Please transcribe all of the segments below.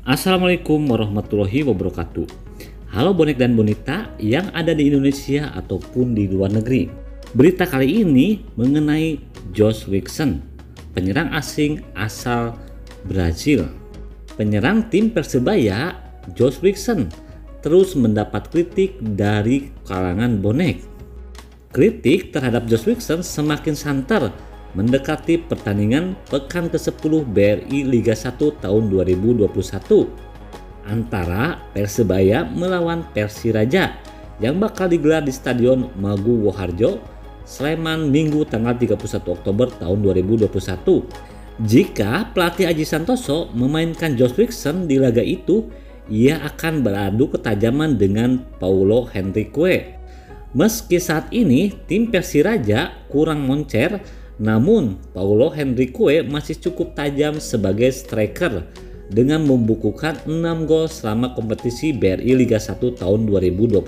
Assalamualaikum warahmatullahi wabarakatuh. Halo bonek dan bonita yang ada di Indonesia ataupun di luar negeri. Berita kali ini mengenai Josh Wicks, penyerang asing asal Brazil. Penyerang tim Persebaya, Josh Wicks, terus mendapat kritik dari kalangan bonek. Kritik terhadap Josh Wicks semakin santer mendekati pertandingan pekan ke-10 BRI Liga 1 tahun 2021 antara Persebaya melawan Persiraja yang bakal digelar di Stadion Maguwo Woharjo, Sleman Minggu tanggal 31 Oktober tahun 2021. Jika pelatih Aji Santoso memainkan Josh Wicks di laga itu, ia akan beradu ketajaman dengan Paulo Henrique. Meski saat ini tim Persiraja kurang moncer, namun Paulo Henrique masih cukup tajam sebagai striker dengan membukukan 6 gol selama kompetisi BRI Liga 1 tahun 2021.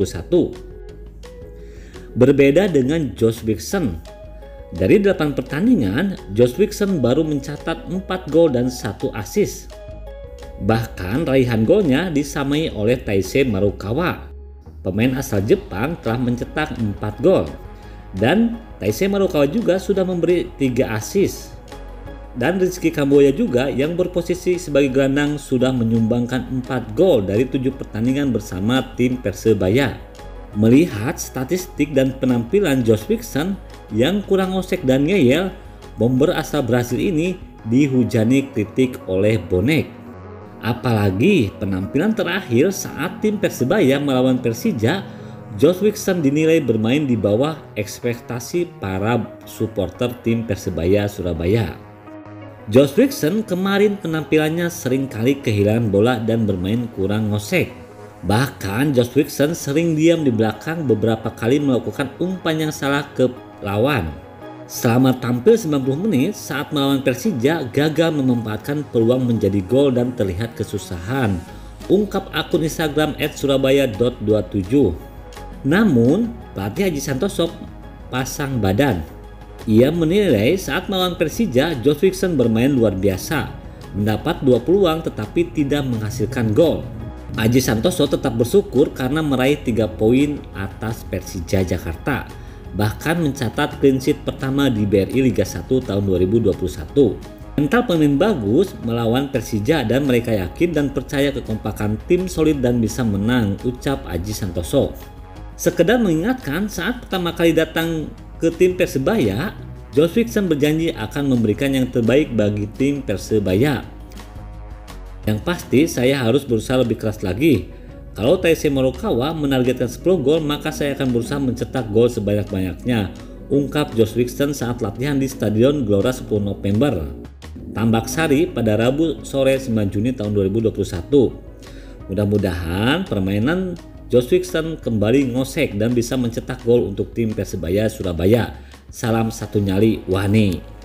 Berbeda dengan Josh Wicks, dari 8 pertandingan Josh Wicks baru mencatat 4 gol dan 1 assist. Bahkan raihan golnya disamai oleh Taisei Marukawa. Pemain asal Jepang telah mencetak 4 gol. Dan Taisei Marukawa juga sudah memberi 3 assist. Dan Rizky Kamboya juga yang berposisi sebagai gelandang sudah menyumbangkan 4 gol dari 7 pertandingan bersama tim Persebaya. Melihat statistik dan penampilan Josh Wicks yang kurang osek dan ngeyel, bomber asal Brasil ini dihujani kritik oleh bonek. Apalagi penampilan terakhir saat tim Persebaya melawan Persija, Josh Wicks dinilai bermain di bawah ekspektasi para supporter tim Persebaya Surabaya. Josh Wicks kemarin penampilannya seringkali kehilangan bola dan bermain kurang ngosek. Bahkan Josh Wicks sering diam di belakang, beberapa kali melakukan umpan yang salah ke lawan. Selama tampil 90 menit saat melawan Persija, gagal memanfaatkan peluang menjadi gol dan terlihat kesusahan, ungkap akun Instagram @surabaya.27. Namun, pelatih Aji Santoso pasang badan. Ia menilai saat melawan Persija, Josh Wicks bermain luar biasa, mendapat 2 peluang tetapi tidak menghasilkan gol. Aji Santoso tetap bersyukur karena meraih 3 poin atas Persija Jakarta, bahkan mencatat clean sheet pertama di BRI Liga 1 tahun 2021. Mental pemain bagus melawan Persija dan mereka yakin dan percaya kekompakan tim solid dan bisa menang, ucap Aji Santoso. Sekedar mengingatkan, saat pertama kali datang ke tim Persebaya, Josh Wicks berjanji akan memberikan yang terbaik bagi tim Persebaya. Yang pasti saya harus berusaha lebih keras lagi. Kalau Taisei Marukawa menargetkan 10 gol, maka saya akan berusaha mencetak gol sebanyak-banyaknya, ungkap Josh Wicks saat latihan di Stadion Gelora 10 November, Tambak Sari pada Rabu sore 9 Juni tahun 2021. Mudah-mudahan permainan Josh Wicks kembali ngosek dan bisa mencetak gol untuk tim Persebaya Surabaya. Salam satu nyali Wani.